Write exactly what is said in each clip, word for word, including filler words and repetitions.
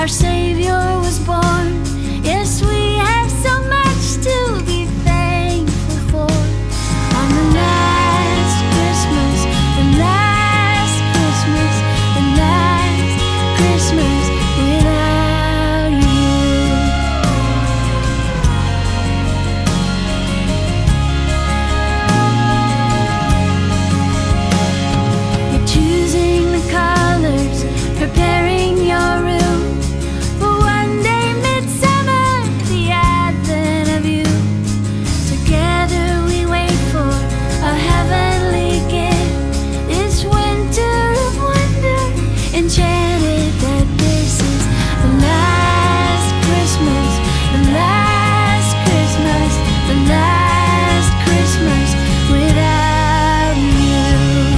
our Savior was born. Yes, we have so much to be thankful for. On the last Christmas, the last Christmas, the last Christmas without you. You're choosing the colors, preparing your room for one day midsummer, the advent of you. Together we wait for a heavenly gift, this winter of wonder, enchanted that this is the last Christmas, the last Christmas, the last Christmas without you.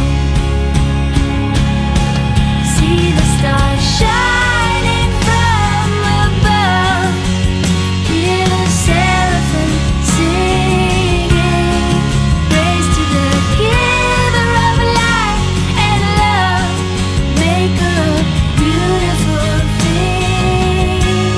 See the stars shining from above, hear the seraphim singing, praise to the giver of life and love, maker of beautiful things.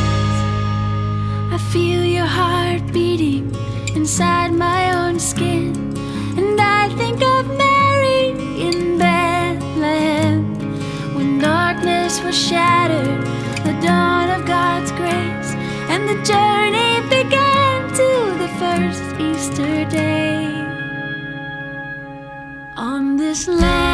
I feel your heart beating inside my own skin, and I think of Mary in Bethlehem, when darkness was shattered, the dawn of God's grace, and the journey began to the first Easter day. On this land